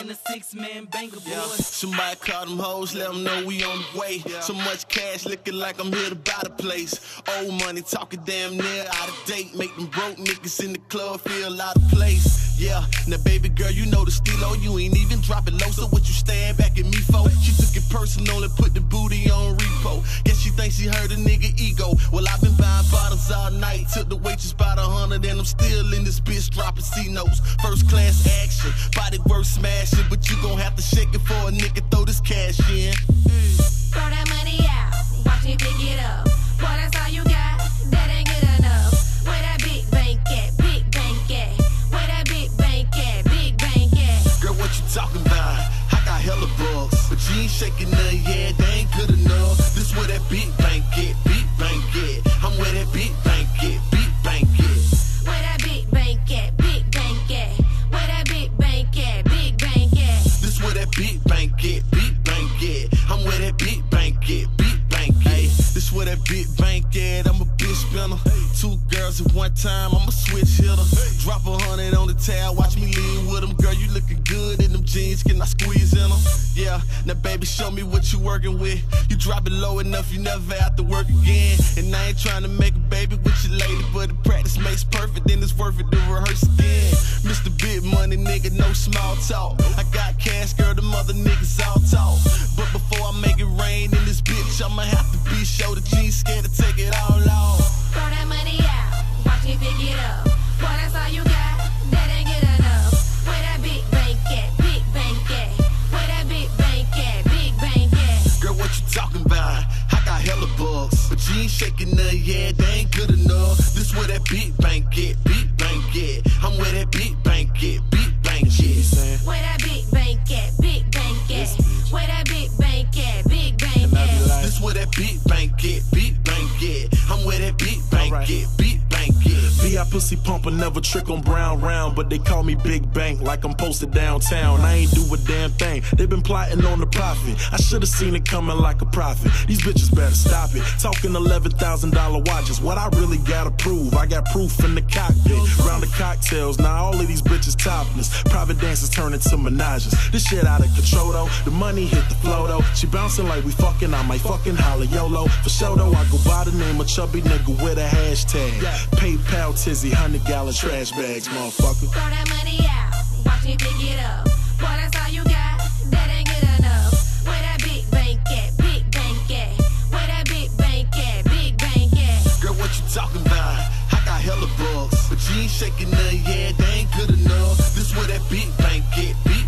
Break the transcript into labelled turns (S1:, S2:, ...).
S1: in a 6-man banker, boy.
S2: Yeah. Somebody call them hoes, let them know we on the way. So much cash, looking like I'm here to buy the place. Old money, talking damn near out of date. Make them broke niggas in the club feel out of place. Yeah, now baby girl, you know the stilo. You ain't even dropping low, so what you stand back at me for? She took it personal and put the booty on repo. Guess she thinks she heard a nigga ego. Well, I've been buying bottles all night. Took the waitress about 100 and I'm still in this bitch dropping C-notes. First class action, body worth smashing. But you gon' have to shake it for a nigga throw this cash in.
S3: Throw that money out, watch me pick it up. Boy, that's all you got, that ain't good enough. Where that big bank at, big bank at? Where that big bank at, big bank at?
S2: Girl, what you talking about? I got hella bucks, but you ain't shaking none yet, they ain't good enough. This where that big bank at, big bank at? I'm where that big bank at, big bank at?
S3: Where that big bank at, big bank at? Where that big bank at, big bank at?
S2: This where that big bank at, big bank at? I'm where that big bank at, big bank at? This where that big bank at, I'm a bitch spinner. 2 girls at one time, I'm a switch hitter. Drop 100 on the tab, watch me lean with them. Girl, you looking good in them jeans, can I squeeze in them? Yeah, now baby, show me what you working with. You drop it low enough, you never have to work again. And I ain't trying to make a baby with your lady, but the practice makes perfect, then it's worth it to rehearse again. Mr. Big Money, nigga, no small talk. I got cash, girl, them other niggas all talk. But before I make it rain in this bitch, I'ma have to be sure that you ain't scared to take it all off.
S3: Throw that money out, watch me pick it up. Boy, that's all you got, that ain't good enough. Where that big bank at, big bank at? Where that big bank at, big bank at?
S2: Girl, what you talking about? I got hella bucks, but you ain't shaking none yet, they ain't good enough. This where that big bank at, big bank at? I'm where that big bank at, big bank at?
S3: Where that big bank at, big bank at? Where that big bank at, big bank at?
S2: This where that big bank at, big bank at? I'm where that big bank at, big bank at?
S4: B.I. pussy pumper, never trick on brown round, but they call me Big Bank like I'm posted downtown. I ain't do a damn thing, they been plotting on the profit. I should've seen it coming like a prophet. These bitches better stop it. Talking $11,000 watches, what I really gotta prove? I got proof in the cockpit. Round the cocktails, now all of these bitches topless. Private dances turn into menages. This shit out of control though, the money hit the flow though. She bouncing like we fucking, I might fucking holla YOLO. For sure though, I go by the name of Chubby Nigga with a hashtag. PayPal Tizzy, 100-gallon trash bags, motherfucker.
S3: Throw that money out, watch me pick it up. Boy, that's all you got, that ain't good enough. Where that big bank at, big bank at? Where that big bank at, big bank at?
S2: Girl, what you talking about? I got hella bucks, but you ain't shaking none yet, they ain't good enough. This where that big bank at, big